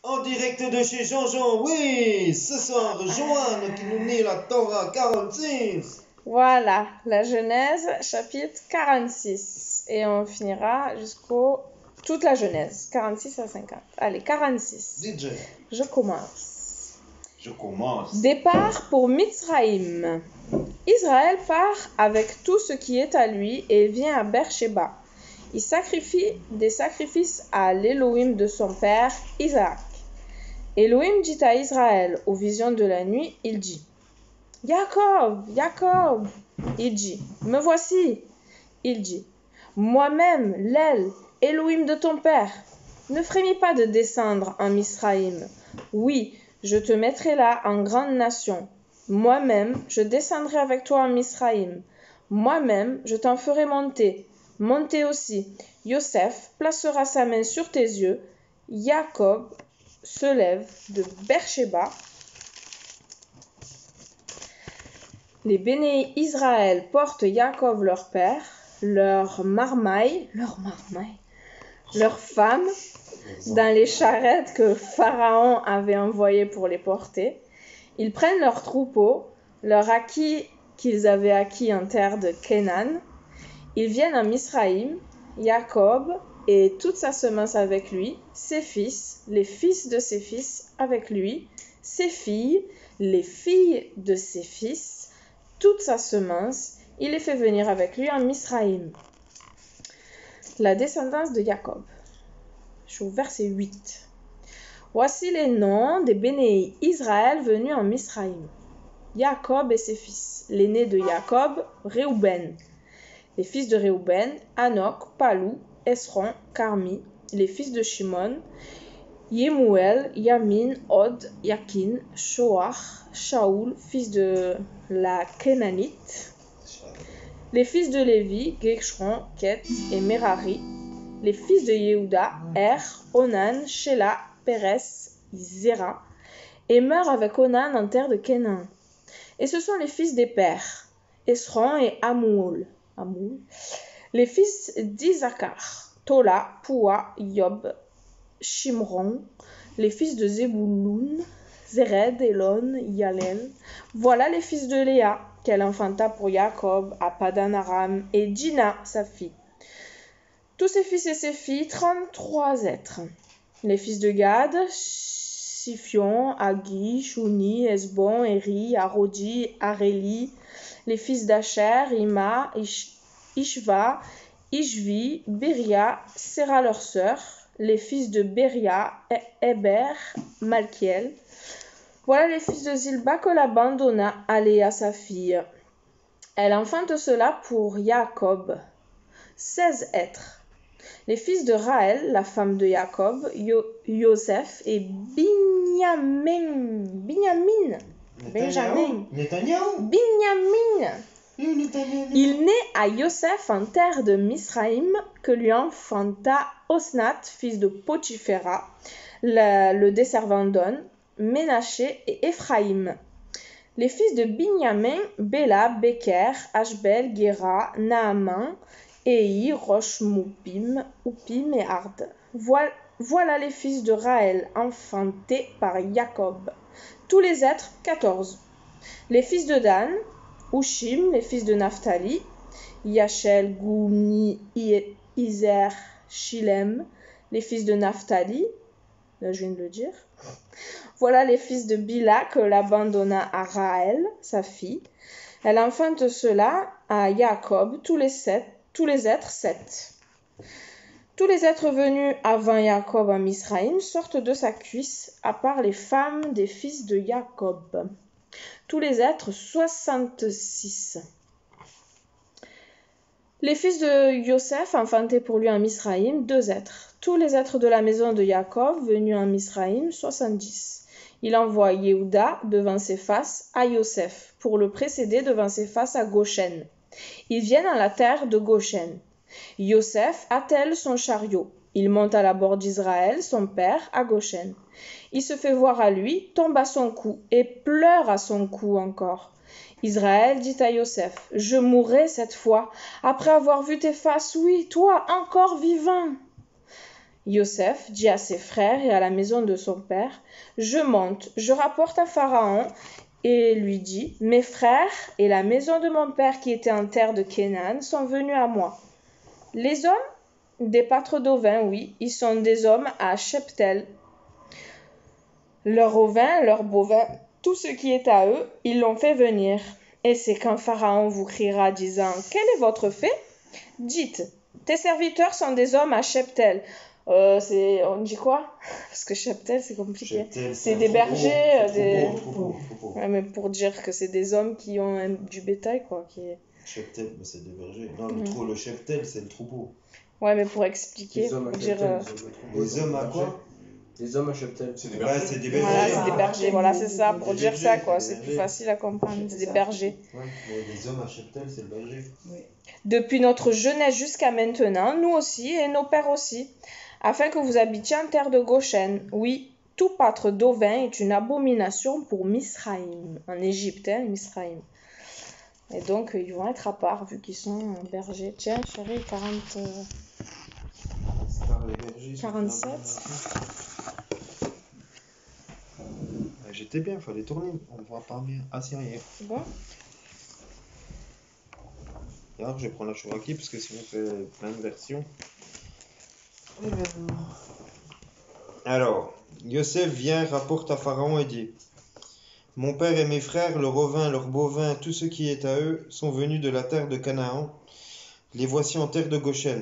En direct de chez Jean-Jean, oui, ce soir, Joanne qui nous lit la Torah 46. Voilà, la Genèse, chapitre 46. Et on finira jusqu'au... toute la Genèse, 46 à 50. Allez, 46. DJ, Je commence. je commence. Départ pour Mitzraïm. Israël part avec tout ce qui est à lui et vient à Beersheba. Il sacrifie des sacrifices à l'Élohim de son père, Isaac. Elohim dit à Israël aux visions de la nuit, il dit « Jacob, Jacob !» Il dit « Me voici !» Il dit « Moi-même, l'El, Elohim de ton père, ne frémis pas de descendre en Misraïm. Oui, je te mettrai là en grande nation. Moi-même, je descendrai avec toi en Misraïm. Moi-même, je t'en ferai monter. Monter aussi. Yosef placera sa main sur tes yeux. Jacob se lève de Beersheba. Les béné Israël portent Jacob leur père, leur marmaille, leurs femmes, dans les charrettes que Pharaon avait envoyées pour les porter. Ils prennent leurs troupeaux, leurs acquis qu'ils avaient acquis en terre de Canaan. Ils viennent en Misraïm, Jacob et toute sa semence avec lui, ses fils, les fils de ses fils avec lui, ses filles, les filles de ses fils, toute sa semence, il les fait venir avec lui en Misraïm. La descendance de Jacob. Je suis au verset 8. Voici les noms des béné Israël venus en Misraïm. Jacob et ses fils. L'aîné de Jacob, Réhouben. Les fils de Réhouben, Hanok, Palou, Esron, Carmi. Les fils de Shimon, Yemuel, Yamin, Od, Yakin, Shoach, Shaoul, fils de la Kénanite. Les fils de Lévi, Gershon, Ket et Merari. Les fils de Yehuda, Er, Onan, Shelah, Pérez, Zéra, et meurent avec Onan en terre de Canaan. Et ce sont les fils des pères, Esron et Hamoul. Les fils d'Isaacar, Tola, Poua, Yob, Shimron. Les fils de Zébouloun, Zered, Elon, Yalel. Voilà les fils de Léa, qu'elle enfanta pour Jacob à Padan Aram, et Dina, sa fille. Tous ses fils et ses filles, 33 êtres. Les fils de Gad, Siphion, Agi, Shuni, Esbon, Eri, Arodi, Areli. Les fils d'Asher, Ima, Ishva, Ishvi, Beria, Séra leur sœur. Les fils de Beria, Héber, Malkiel. Voilà les fils de Zilba que Laban donna à Léa sa fille. Elle enfante cela pour Jacob. 16 êtres. Les fils de Raël, la femme de Jacob, Yosef et Binyamin. Il naît à Yosef en terre de Misraïm, que lui enfanta Osnat, fils de Potiphéra, le desservant d'On, Ménaché et Éphraïm. Les fils de Binyamin, Béla, Beker, Ashbel, Géra, Naaman, Ei, Rosh, Moupim et Ard. Voilà les fils de Raël, enfantés par Jacob. Tous les êtres, 14. Les fils de Dan, Ushim, les fils de Naphtali, Yachel, Gouni, Izer, Shilem, les fils de Naphtali. Là, je viens de le dire. Voilà les fils de Bila que Laban donna à Raël, sa fille. Elle enfante cela à Jacob, tous les êtres 7. Tous les êtres venus avant Jacob en Misraïm sortent de sa cuisse, à part les femmes des fils de Jacob. Tous les êtres 66. Les fils de Yosef enfantés pour lui en Misraïm, 2 êtres. Tous les êtres de la maison de Jacob venus en Misraïm, 70. Il envoie Yehuda devant ses faces à Yosef, pour le précéder devant ses faces à Goshen. Ils viennent à la terre de Goshen. Yosef attelle son chariot. Il monte à la bord d'Israël, son père, à Goshen. Il se fait voir à lui, tombe à son cou et pleure à son cou encore. Israël dit à Yosef, « Je mourrai cette fois, après avoir vu tes faces, oui, toi, encore vivant. » Yosef dit à ses frères et à la maison de son père, « Je monte, je rapporte à Pharaon et lui dis, mes frères et la maison de mon père qui était en terre de Canaan sont venus à moi. Les hommes, des pâtres d'ovins, oui, ils sont des hommes à Cheptel. Leur ovin, leur bovin, tout ce qui est à eux, ils l'ont fait venir. Et c'est quand Pharaon vous criera, disant, quel est votre fait? Dites, tes serviteurs sont des hommes à Cheptel. On dit quoi? Parce que Cheptel, c'est compliqué. Cheptel, C'est des bergers. Troupeau. Ouais, mais pour dire que c'est des hommes qui ont du bétail, quoi. Cheptel, mais c'est des bergers. Non, le cheptel, c'est le troupeau. Ouais, mais pour expliquer, Les hommes à pour dire. Cheptel, Les hommes à quoi? Les hommes à Cheptel. C'est des bergers. C'est des bergers. Voilà, c'est des bergers, voilà, c'est ça, pour Des dire bergers, ça, quoi. c'est des C'est plus bergers. facile à comprendre. C'est des bergers. Ouais, mais les hommes à cheptel, c'est le berger. Depuis notre jeunesse jusqu'à maintenant, nous aussi et nos pères aussi, afin que vous habitiez en terre de Goshen. Oui, tout pâtre d'ovin est une abomination pour Misraïm, en Égypte, hein, Misraïm. Et donc, ils vont être à part, vu qu'ils sont bergers. Tiens, chérie, 47. J'étais bien, fallait tourner. On voit pas bien. Ah, c'est rien. C'est bon? Alors, je vais prendre la chouraki parce que sinon, on fait plein de versions. Alors, Yosef vient, rapporte à Pharaon et dit, mon père et mes frères, leurs ovins, leurs bovins, tout ce qui est à eux, sont venus de la terre de Canaan. Les voici en terre de Goshen.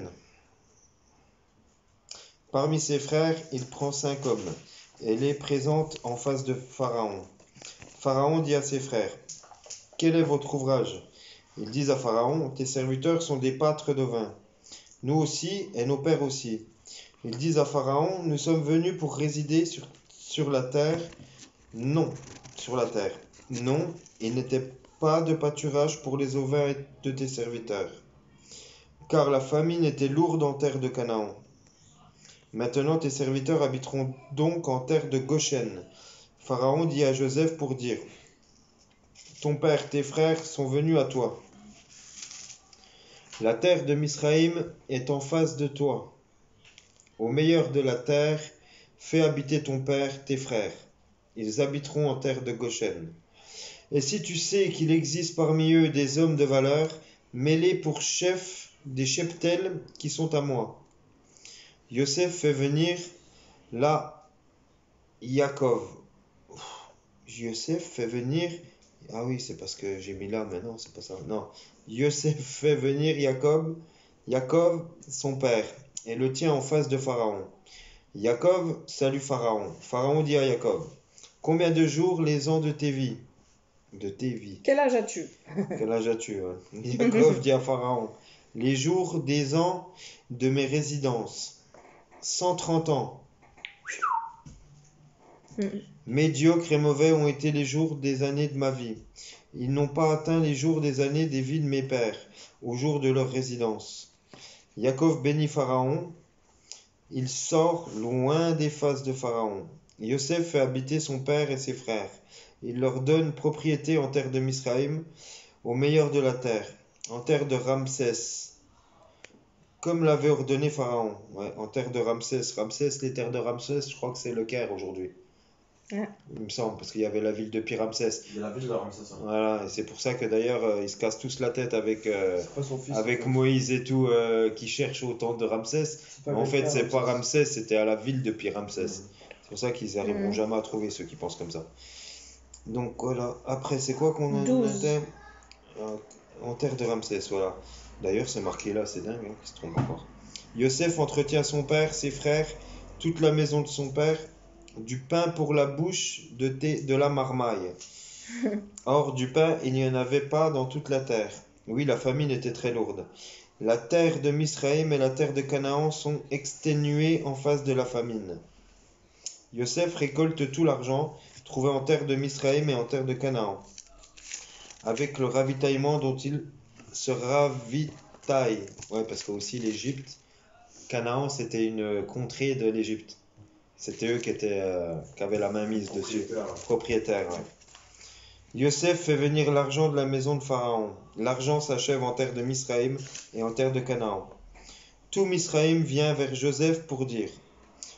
Parmi ses frères, il prend 5 hommes et les présente en face de Pharaon. Pharaon dit à ses frères, quel est votre ouvrage? Ils disent à Pharaon, tes serviteurs sont des pâtres d'ovins. Nous aussi et nos pères aussi. Ils disent à Pharaon, nous sommes venus pour résider sur la terre. Non, sur la terre. Non, il n'était pas de pâturage pour les ovins de tes serviteurs. Car la famine était lourde en terre de Canaan. Maintenant tes serviteurs habiteront donc en terre de Goshen. Pharaon dit à Joseph pour dire, ton père, tes frères sont venus à toi. La terre de Misraïm est en face de toi. Au meilleur de la terre, fais habiter ton père, tes frères. Ils habiteront en terre de Goshen. Et si tu sais qu'il existe parmi eux des hommes de valeur, mets-les pour chefs des cheptels qui sont à moi. Yosef fait venir là Yaakov. Yosef fait venir... Ah oui, c'est parce que j'ai mis là, mais non, c'est pas ça. Non. Yosef fait venir Yaakov, son père, et le tient en face de Pharaon. Yaakov salue Pharaon. Pharaon dit à Yaakov, combien de jours les ans de tes vies? De tes vies. Quel âge as-tu? Quel âge as-tu? Yaakov dit à Pharaon, les jours des ans de mes résidences. 130 ans. Médiocres et mauvais ont été les jours des années de ma vie. Ils n'ont pas atteint les jours des années des vies de mes pères, au jour de leur résidence. Yaakov bénit Pharaon. Il sort loin des faces de Pharaon. Yosef fait habiter son père et ses frères. Il leur donne propriété en terre de Misraïm, au meilleur de la terre, en terre de Ramsès, comme l'avait ordonné Pharaon. Ouais, en terre de Ramsès. Ramsès, les terres de Ramsès, je crois que c'est le Caire aujourd'hui. Ouais. Il me semble, parce qu'il y avait la ville de Pi-Ramsès. Il y a la ville de Ramsès. Hein. Voilà, et c'est pour ça que d'ailleurs, ils se cassent tous la tête avec, C'est pas son fils. avec Moïse et tout, qui cherchent au temple de Ramsès. Mais en fait, c'est pas Ramsès, c'était à la ville de Pi-Ramsès. C'est pour ça qu'ils n'arriveront jamais à trouver ceux qui pensent comme ça. Donc voilà, après, c'est quoi qu'on a 12. en terre de Ramsès, voilà. D'ailleurs, c'est marqué là, c'est dingue, hein, qu'ils se trompent encore. Yosef entretient son père, ses frères, toute la maison de son père, du pain pour la bouche, de la marmaille. Or, du pain, il n'y en avait pas dans toute la terre. Oui, la famine était très lourde. La terre de Misraïm et la terre de Canaan sont exténuées en face de la famine. Yosef récolte tout l'argent trouvé en terre de Misraïm et en terre de Canaan, avec le ravitaillement dont il se ravitaille. Ouais, parce que aussi l'Égypte, Canaan, c'était une contrée de l'Égypte. C'était eux qui avaient la main mise dessus. Propriétaire, ouais. Yosef fait venir l'argent de la maison de Pharaon. L'argent s'achève en terre de Misraïm et en terre de Canaan. Tout Misraïm vient vers Joseph pour dire,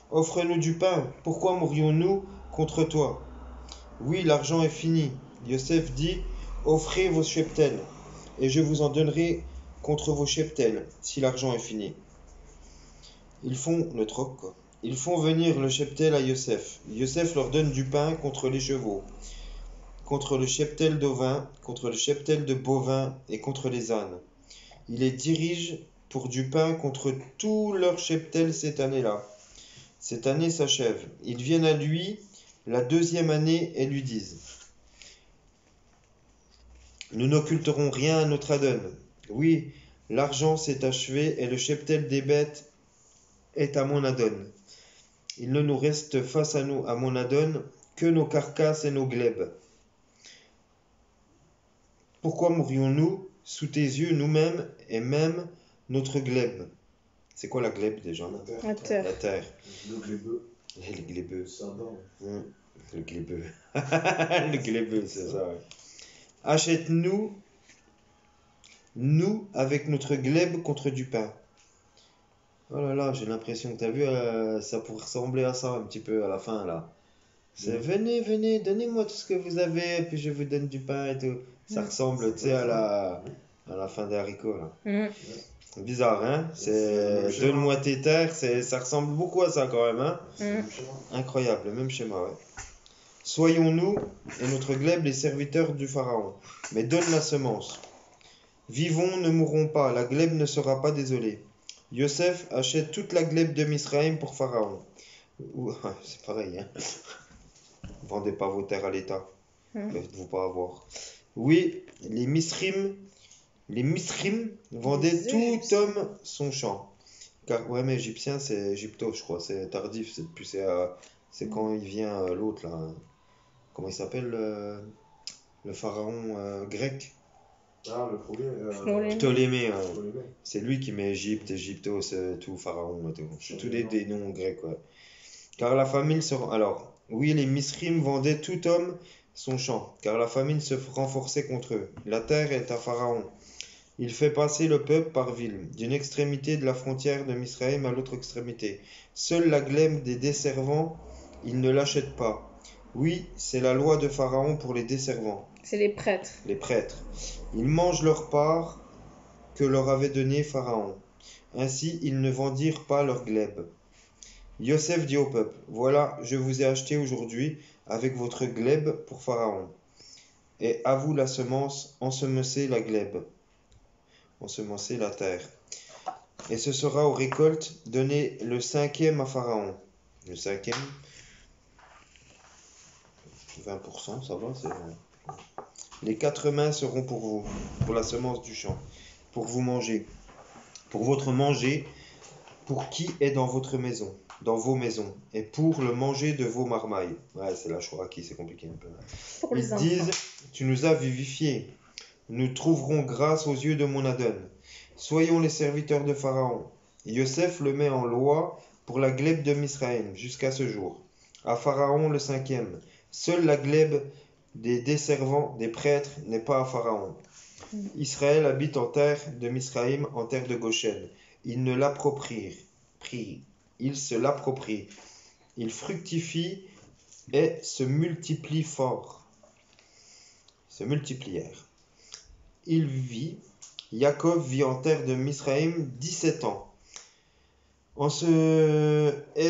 Offre-nous du pain. Pourquoi mourrions-nous contre toi? Oui, l'argent est fini. Yosef dit, offrez vos cheptels, et je vous en donnerai contre vos cheptels, si l'argent est fini. Ils font le troc, quoi. Ils font venir le cheptel à Yosef. Yosef leur donne du pain contre les chevaux, contre le cheptel d'ovins, contre le cheptel de bovins et contre les ânes. Il les dirige pour du pain contre tout leur cheptel cette année-là. Cette année s'achève. Ils viennent à lui la deuxième année et lui disent, nous n'occulterons rien à notre Adon. Oui, l'argent s'est achevé et le cheptel des bêtes est à mon Adon. Il ne nous reste face à nous, à mon Adon, que nos carcasses et nos glèbes. Pourquoi mourrions-nous sous tes yeux, nous-mêmes, et même notre glèbe? C'est quoi la glèbe déjà? La terre. La terre. Le glébeux. Les glébeux. C'est un bain. Le glébeux. Le glébeux, c'est ça, ouais. Achète-nous, nous, avec notre glèbe contre du pain. Oh là là, j'ai l'impression que t'as vu, ça pourrait ressembler à ça un petit peu à la fin là. C'est venez, venez, donnez-moi tout ce que vous avez, et puis je vous donne du pain et tout. Ça ressemble, tu sais, à la fin des haricots là. Mm. Bizarre, hein? C'est donne-moi tes terres, ça ressemble beaucoup à ça quand même, hein? Incroyable, le même schéma, ouais. Soyons-nous et notre glèbe les serviteurs du Pharaon, mais donne la semence. Vivons, ne mourrons pas, la glèbe ne sera pas désolée. Yosef achète toute la glèbe de Misraïm pour Pharaon. C'est pareil, hein? Vendez pas vos terres à l'État. Faites-vous pas avoir. Oui, les Misrim vendaient tout homme son champ. Car, ouais, mais égyptien, c'est Égypto, je crois. C'est tardif. C'est quand il vient l'autre, là. Comment il s'appelle le pharaon grec? Ah, le premier. Ptolémée. Ptolémée. C'est lui qui met Égypte, Égypto, c'est tout pharaon. C'est tous des noms grecs, ouais. Car la famine se... Alors, oui, les Misrim vendaient tout homme son champ, car la famine se renforçait contre eux. La terre est à Pharaon. Il fait passer le peuple par ville, d'une extrémité de la frontière de Misraïm à l'autre extrémité. Seule la glèbe des desservants, il ne l'achète pas. Oui, c'est la loi de Pharaon pour les desservants. C'est les prêtres. Les prêtres. Ils mangent leur part que leur avait donnée Pharaon. Ainsi, ils ne vendirent pas leur glèbe. Yosef dit au peuple, voilà, je vous ai acheté aujourd'hui avec votre glèbe pour Pharaon. Et à vous la semence, ensemencez la glèbe, ensemencez la terre. Et ce sera aux récoltes, donnez le 5e à Pharaon. Le 5e, 20%, ça va, c'est... Les 4 mains seront pour vous, pour la semence du champ, pour vous manger, pour votre manger, pour qui est dans votre maison, dans vos maisons, et pour le manger de vos marmailles. Ouais, c'est là, je crois, qui c'est compliqué un peu. Pour les Ils enfants. disent, tu nous as vivifiés, nous trouverons grâce aux yeux de mon Adon. Soyons les serviteurs de Pharaon. Yosef le met en loi pour la glèbe de Misraïm jusqu'à ce jour. À Pharaon le 5e. Seule la glèbe des desservants, des prêtres, n'est pas à Pharaon. Israël habite en terre de Misraïm, en terre de Goshen. Ils ne l'approprient. Ils se l'approprient. Ils fructifient et se multiplient fort. Se multiplièrent. Yaakov vit en terre de Misraïm 17 ans. Et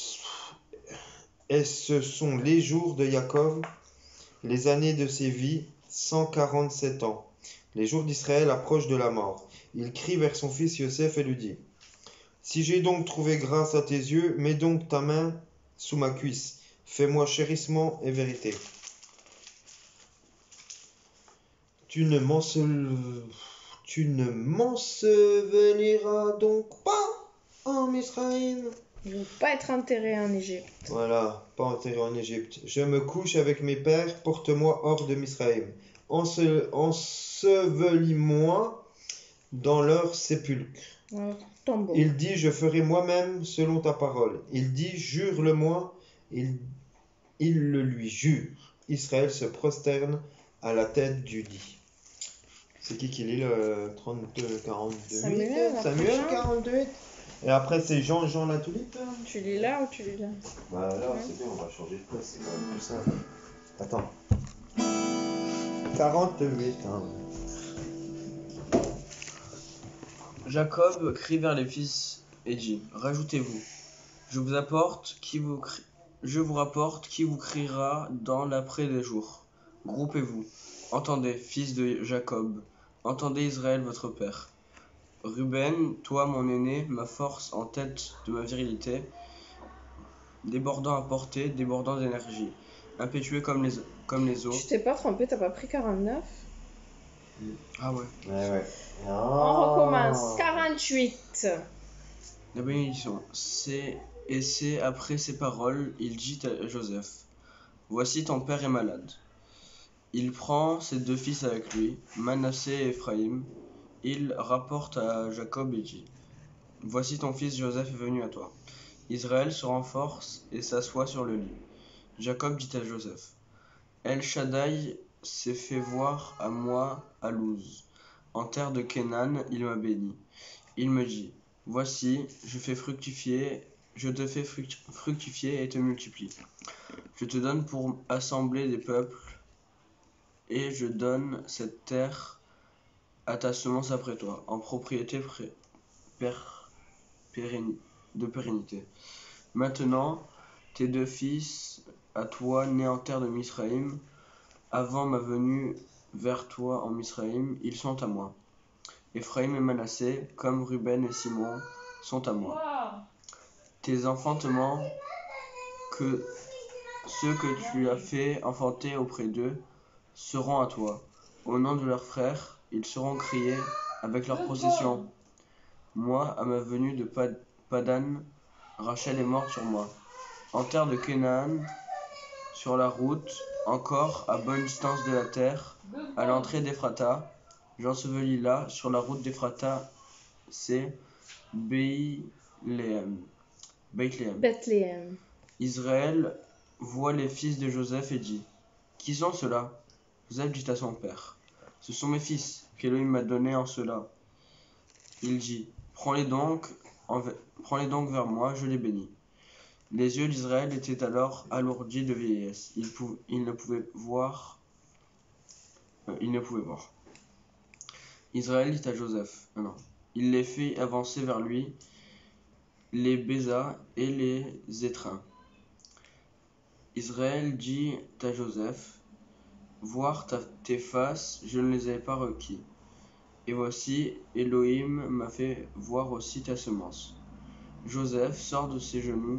ce sont les jours de Yaakov, les années de ses vies, 147 ans. Les jours d'Israël approchent de la mort. Il crie vers son fils Yosef et lui dit, si j'ai donc trouvé grâce à tes yeux, mets donc ta main sous ma cuisse. Fais-moi chérissement et vérité. Tu ne m'enseveliras donc pas en Misraïm. Ils ne vont pas être enterrés en Égypte. Voilà, pas enterré en Égypte. Je me couche avec mes pères, porte-moi hors de Misraïm. Ensevelis-moi dans leur sépulcre. Tombeau. Il dit, je ferai moi-même selon ta parole. Il dit, jure-le-moi. Il le lui jure. Israël se prosterne à la tête du lit. C'est qui lit le 32, 42? Samuel, Samuel 42. Et après, c'est Jean la tulipe. Hein. Tu lis là ou tu lis là? Bah là, Ouais. c'est bien, on va changer de place, c'est quand même plus simple. Attends. 48, hein. Jacob crie vers les fils et dit, rajoutez-vous. Je vous rapporte qui vous criera dans l'après des jours. Groupez-vous. Entendez, fils de Jacob. Entendez Israël, votre père. Ruben, toi mon aîné, ma force en tête de ma virilité, débordant à portée, débordant d'énergie, impétueux comme les eaux. Tu t'es pas trompé, t'as pas pris 49? Ah ouais. Ouais. On recommence. 48. La bénédiction. C'est après ces paroles, il dit à Joseph, voici ton père est malade. Il prend ses deux fils avec lui, Manassé et Éphraïm. Il rapporte à Jacob et dit, voici ton fils Joseph est venu à toi. Israël se renforce et s'assoit sur le lit. Jacob dit à Joseph, El Shaddai s'est fait voir à moi à Luz. En terre de Canaan, il m'a béni. Il me dit, voici, je te fais fructifier et te multiplie. Je te donne pour assembler des peuples, et je donne cette terre à ta semence après toi, en propriété de pérennité. Maintenant, tes deux fils, à toi, nés en terre de Misraïm, avant ma venue vers toi en Misraïm, ils sont à moi. Éphraïm et Manassé, comme Ruben et Simon, sont à moi. Tes enfantements, que ceux que tu as fait enfanter auprès d'eux, seront à toi. Au nom de leurs frères, ils seront criés avec leur possession. Moi, à ma venue de Padan, Rachel est morte sur moi. En terre de Canaan, sur la route, encore à bonne distance de la terre, à l'entrée d'Ephrata, j'ensevelis là, sur la route d'Ephrata, c'est Bethléem. Bethléem. Israël voit les fils de Joseph et dit, qui sont ceux-là? Joseph dit à son père, ce sont mes fils, qu'Élohim m'a donnés en cela. Il dit, prends-les donc vers moi, je les bénis. Les yeux d'Israël étaient alors alourdis de vieillesse. Il ne pouvait voir. Israël dit à Joseph, il les fit avancer vers lui, les baisa et les étreint. Israël dit à Joseph, voir tes faces, je ne les avais pas requis. Et voici, Élohim m'a fait voir aussi ta semence. Joseph sort de ses genoux,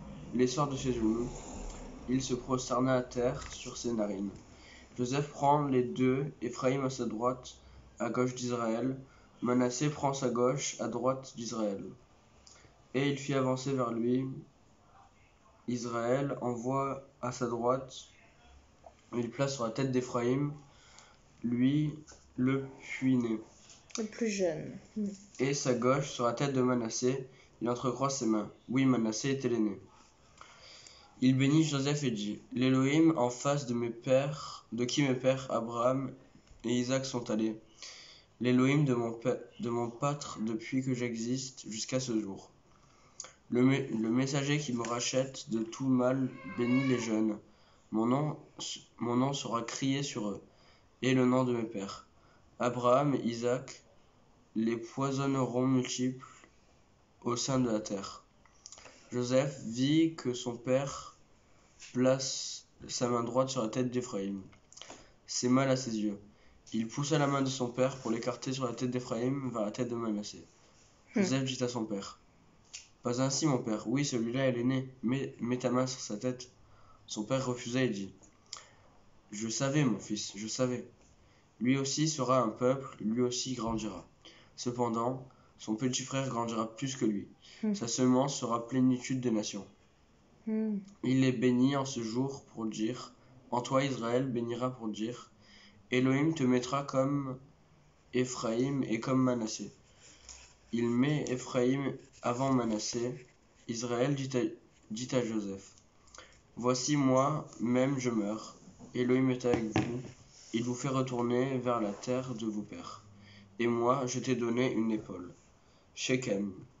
il se prosterna à terre sur ses narines. Joseph prend les deux, Éphraïm à sa droite, à gauche d'Israël, Manassé prend sa gauche, à droite d'Israël. Et il fit avancer vers lui, Israël envoie à sa droite, il place sur la tête d'Éphraïm, lui, le puiné. Le plus jeune. Et sa gauche sur la tête de Manassé, il entrecroise ses mains. Oui, Manassé était l'aîné. Il bénit Joseph et dit, l'Élohim en face de qui mes pères Abraham et Isaac sont allés, l'Élohim de mon pâtre depuis que j'existe jusqu'à ce jour. Le messager qui me rachète de tout mal bénit les jeunes. Mon nom sera crié sur eux, et le nom de mes pères. Abraham et Isaac les poisonneront multiples au sein de la terre. Joseph vit que son père place sa main droite sur la tête d'Éphraïm. C'est mal à ses yeux. Il poussa la main de son père pour l'écarter sur la tête d'Éphraïm vers la tête de Manassé. Joseph dit à son père, pas ainsi mon père, oui celui-là est l'aîné, mets ta main sur sa tête. Son père refusa et dit, je savais mon fils, je savais. Lui aussi sera un peuple, lui aussi grandira. Cependant, son petit frère grandira plus que lui. Sa semence sera plénitude des nations. Il les bénit en ce jour pour dire, en toi Israël bénira pour dire, Élohim te mettra comme Éphraïm et comme Manassé. Il met Éphraïm avant Manassé. Israël dit à Joseph, voici moi même je meurs. Élohim est avec vous. Il vous fait retourner vers la terre de vos pères. Et moi je t'ai donné une épaule. Shechem.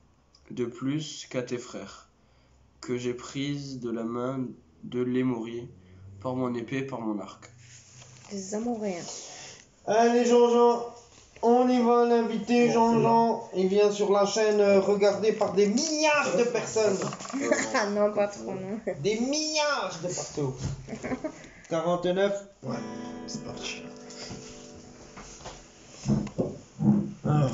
de plus qu'à tes frères, que j'ai prise de la main de l'Émorien, par mon épée, par mon arc. Les Amoréens. Allez Jean-Jean, on y va, l'invité Jean-Jean. Il vient sur la chaîne regardée par des milliards de personnes. Ah non, pas trop, non. Des milliards de partout. 49. Ouais, c'est parti. Ah.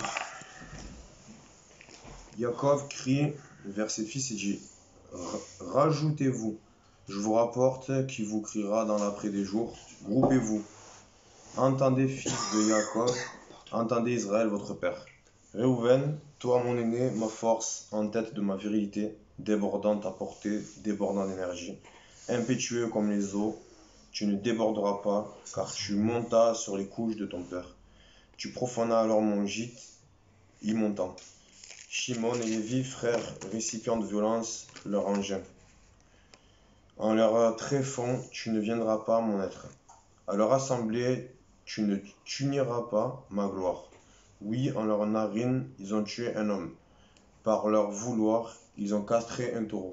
Yaakov crie vers ses fils et dit rajoutez-vous. Je vous rapporte qui vous criera dans l'après des jours. Groupez-vous. Entendez, fils de Yaakov, entendez Israël, votre père. Réhouven, toi mon aîné, ma force, en tête de ma virilité, débordant ta portée, débordant d'énergie, impétueux comme les eaux, tu ne déborderas pas, car tu montas sur les couches de ton père. Tu profanas alors mon gîte, y montant. Shimon et Lévi, frères, récipients de violence, leur engin. En leur tréfonds, tu ne viendras pas, mon être. À leur assemblée, tu ne t'uniras pas, ma gloire. Oui, en leur narine, ils ont tué un homme. Par leur vouloir, ils ont castré un taureau.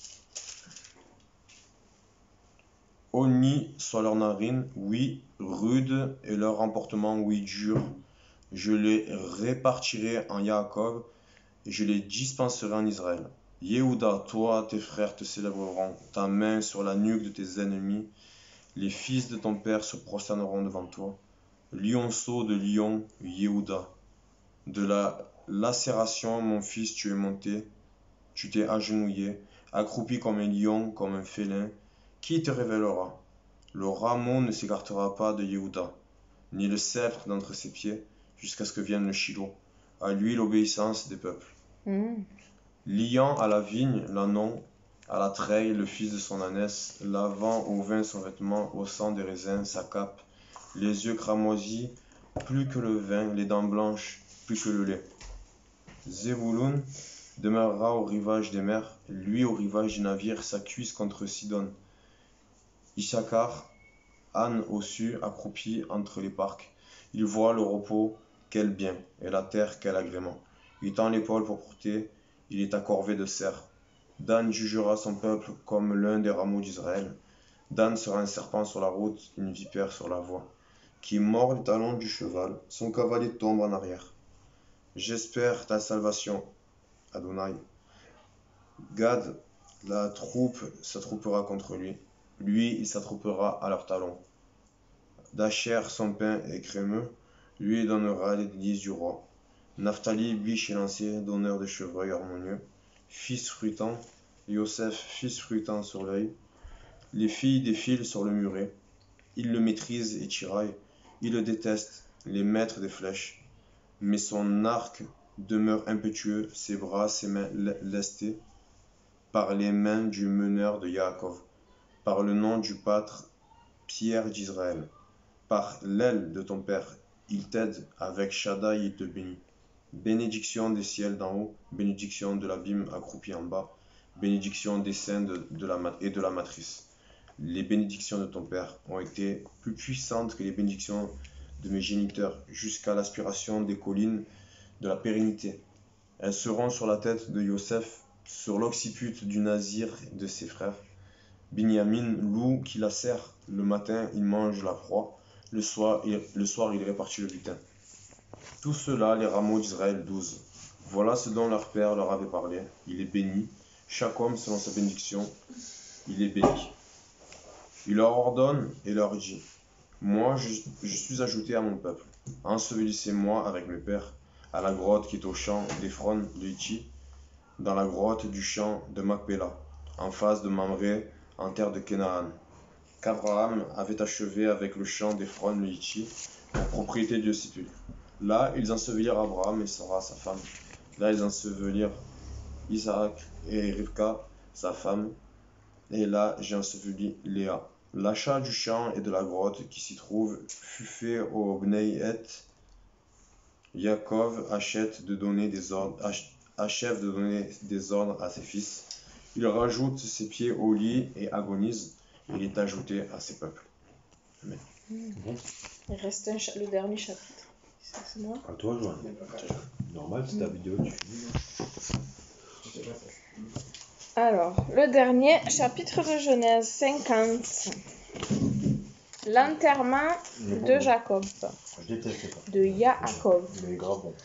Honni soit leur narine, oui, rude, et leur emportement, oui, dur. Je les répartirai en Yaakov, et je les dispenserai en Israël. Yehuda, toi, tes frères te célébreront, ta main sur la nuque de tes ennemis. Les fils de ton père se prosterneront devant toi. Lionceau de lion, Yehuda. De la lacération, mon fils, tu es monté, tu t'es agenouillé, accroupi comme un lion, comme un félin. Qui te révélera? Le rameau ne s'écartera pas de Yehuda, ni le sceptre d'entre ses pieds, jusqu'à ce que vienne le Shiloh. À lui l'obéissance des peuples. Liant à la vigne, l'ânon, à la treille, le fils de son ânesse, lavant au vin son vêtement, au sang des raisins, sa cape, les yeux cramoisis, plus que le vin, les dents blanches, plus que le lait. Zébouloun demeurera au rivage des mers, lui au rivage du navire, sa cuisse contre Sidon. Issachar, âne ossu, accroupi entre les parcs. Il voit le repos, quel bien, et la terre, quel agrément. Il tend l'épaule pour porter, il est accorvé de cerf. Dan jugera son peuple comme l'un des rameaux d'Israël. Dan sera un serpent sur la route, une vipère sur la voie, qui mord les talons du cheval, son cavalier tombe en arrière. J'espère ta salvation, Adonai. Gad, la troupe s'attroupera contre lui. Lui, il s'attroupera à leurs talons. Dacher, son pain est crémeux. Lui donnera les délices du roi. Naphtali, biche élancée, donneur de chevreuil harmonieux. Fils fruitant. Yosef, fils fruitant sur l'œil. Les filles défilent sur le muret. Il le maîtrise et tiraille. Il le déteste, les maîtres des flèches. Mais son arc demeure impétueux, ses bras, ses mains lestés, par les mains du meneur de Yaakov, par le nom du pâtre, pierre d'Israël, par l'aile de ton père, il t'aide, avec Shaddai il te bénit. Bénédiction des ciels d'en haut, bénédiction de l'abîme accroupi en bas, bénédiction des seins et de la matrice. Les bénédictions de ton père ont été plus puissantes que les bénédictions de mes géniteurs, jusqu'à l'aspiration des collines de la pérennité. Elles seront sur la tête de Yosef, sur l'occiput du Nazir de ses frères. Binyamin, loup qui la serre, le matin il mange la proie, le soir il répartit le butin. Tout cela, les rameaux d'Israël 12. Voilà ce dont leur père leur avait parlé. Il est béni, chaque homme selon sa bénédiction, il est béni. Il leur ordonne et leur dit, moi je suis ajouté à mon peuple, ensevelissez-moi avec mes pères, à la grotte qui est au champ d'Ephron de Hitti, dans la grotte du champ de Macpéla, en face de Mamré, en terre de Canaan, qu'Abraham avait achevé avec le champ d'Ephron le Hitti, en propriété du sépulcre. Là, ils ensevelirent Abraham et Sarah, sa femme. Là, ils ensevelirent Isaac et Rivka, sa femme. Et là, j'ai enseveli Léa. L'achat du champ et de la grotte qui s'y trouve fut fait au Bnei Et. Yaakov achève de donner des ordres à ses fils. Il rajoute ses pieds au lit et agonise. Il est ajouté à ses peuples. Amen. Il reste le dernier chapitre. C'est moi? À toi, Joanne. Normal, c'est ta vidéo, tu finis. Alors, le dernier, chapitre de Genèse 50. L'enterrement de Jacob, Je déteste ça. de Yaakov. Mais grave bon.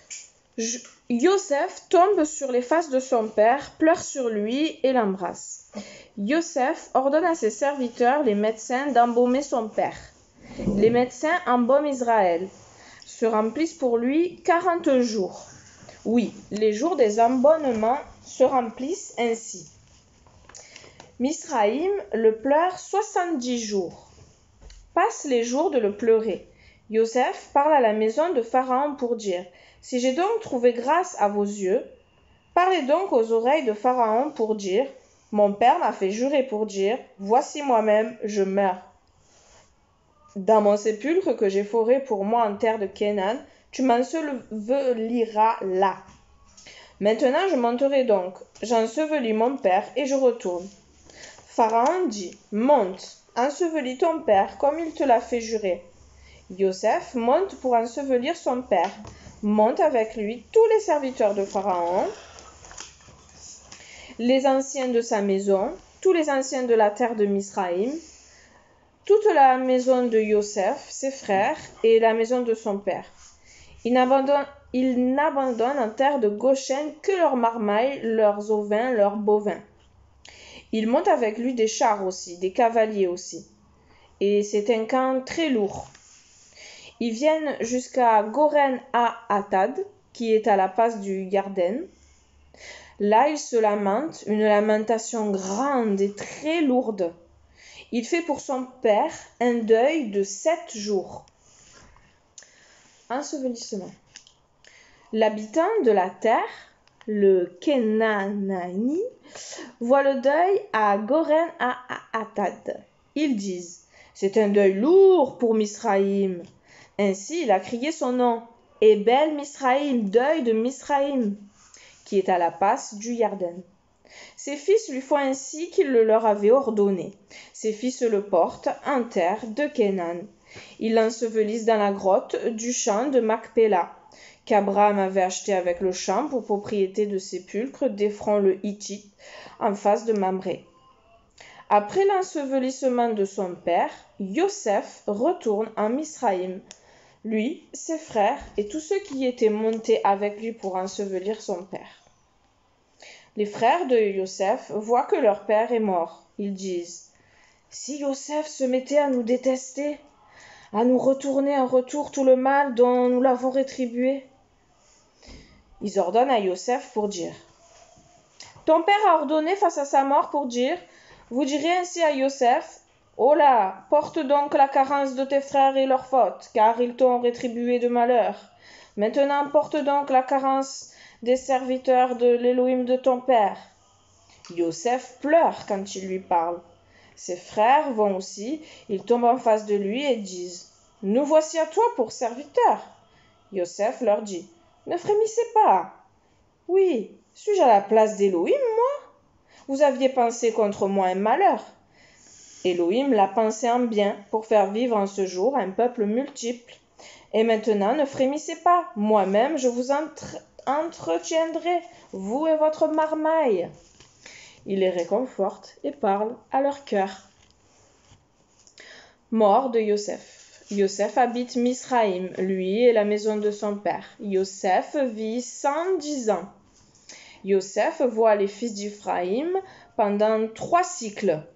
Yosef tombe sur les faces de son père, pleure sur lui et l'embrasse. Yosef ordonne à ses serviteurs, les médecins, d'embaumer son père. Les médecins embaument Israël. Se remplissent pour lui 40 jours. Oui, les jours des embaunements se remplissent ainsi. Misraïm le pleure 70 jours. Passent les jours de le pleurer. Yosef parle à la maison de Pharaon pour dire « Si j'ai donc trouvé grâce à vos yeux, parlez donc aux oreilles de Pharaon pour dire « Mon père m'a fait jurer pour dire « Voici moi-même, je meurs. Dans mon sépulcre que j'ai foré pour moi en terre de Canaan, tu m'enseveliras là. Maintenant je monterai donc, j'ensevelis mon père et je retourne. » Pharaon dit « Monte, ensevelis ton père comme il te l'a fait jurer. » Yosef monte pour ensevelir son père, monte avec lui tous les serviteurs de Pharaon, les anciens de sa maison, tous les anciens de la terre de Misraïm, toute la maison de Yosef, ses frères, et la maison de son père. Il n'abandonne en terre de Goshen que leurs marmailles, leurs ovins, leurs bovins. Il monte avec lui des chars aussi, des cavaliers aussi. Et c'est un camp très lourd. Ils viennent jusqu'à Goren à Atad, qui est à la passe du Yarden. Là, il se lamente, une lamentation grande et très lourde. Il fait pour son père un deuil de 7 jours. Ensevelissement. L'habitant de la terre, le Kenanaï, voit le deuil à Goren à Atad. Ils disent « C'est un deuil lourd pour Misraïm. » Ainsi, il a crié son nom. « Ebel Misraïm, deuil de Misraïm, qui est à la passe du Yarden. » Ses fils lui font ainsi qu'il le leur avait ordonné. Ses fils le portent en terre de Canaan. Ils l'ensevelissent dans la grotte du champ de Macpéla, qu'Abraham avait acheté avec le champ pour propriété de sépulcre d'Ephron le Hittite, en face de Mamré. Après l'ensevelissement de son père, Yosef retourne en Misraïm, lui, ses frères et tous ceux qui étaient montés avec lui pour ensevelir son père. Les frères de Yosef voient que leur père est mort. Ils disent « Si Yosef se mettait à nous détester, à nous retourner en retour tout le mal dont nous l'avons rétribué. » Ils ordonnent à Yosef pour dire « Ton père a ordonné face à sa mort pour dire « Vous direz ainsi à Yosef, « Oh là, porte donc la carence de tes frères et leurs fautes, car ils t'ont rétribué de malheur. Maintenant porte donc la carence des serviteurs de l'Élohim de ton père. » Yosef pleure quand il lui parle. Ses frères vont aussi, ils tombent en face de lui et disent « Nous voici à toi pour serviteurs. » Yosef leur dit « Ne frémissez pas. Oui, suis-je à la place d'Élohim, moi? Vous aviez pensé contre moi un malheur. Élohim l'a pensé en bien pour faire vivre en ce jour un peuple multiple. Et maintenant, ne frémissez pas. Moi-même, je vous entretiendrai, vous et votre marmaille. » Il les réconforte et parle à leur cœur. Mort de Yosef. Yosef habite Misraïm, lui et la maison de son père. Yosef vit 110 ans. Yosef voit les fils d'Éphraïm pendant 3 cycles.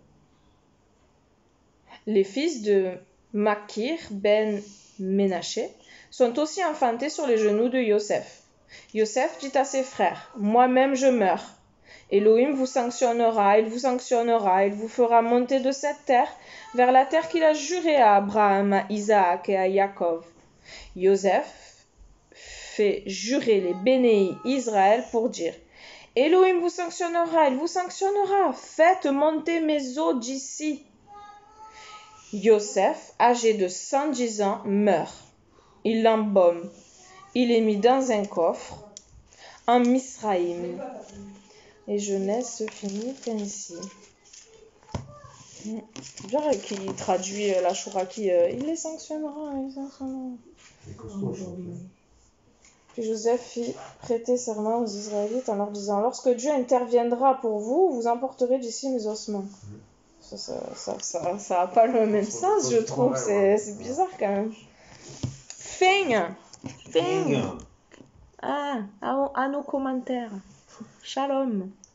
Les fils de Makir ben Ménaché sont aussi enfantés sur les genoux de Yosef. Yosef dit à ses frères, « Moi-même je meurs. Élohim vous sanctionnera, il vous fera monter de cette terre vers la terre qu'il a jurée à Abraham, à Isaac et à Jacob. » Yosef fait jurer les bénéis Israël pour dire, « Élohim vous sanctionnera, il vous sanctionnera, faites monter mes eaux d'ici. » Yosef, âgé de 110 ans, meurt. Il l'embaume. Il est mis dans un coffre en Misraïm. Et Genèse se finit ainsi. Bien qu'il traduit la Chouraki, il les sanctionnera, il les sanctionnera. C'est costaud, Puis Joseph fit prêter serment aux Israélites en leur disant: Lorsque Dieu interviendra pour vous, vous emporterez d'ici mes ossements. Ça a pas le même sens, je trouve. C'est bizarre quand même. Fin. Fin. À nos commentaires. Shalom.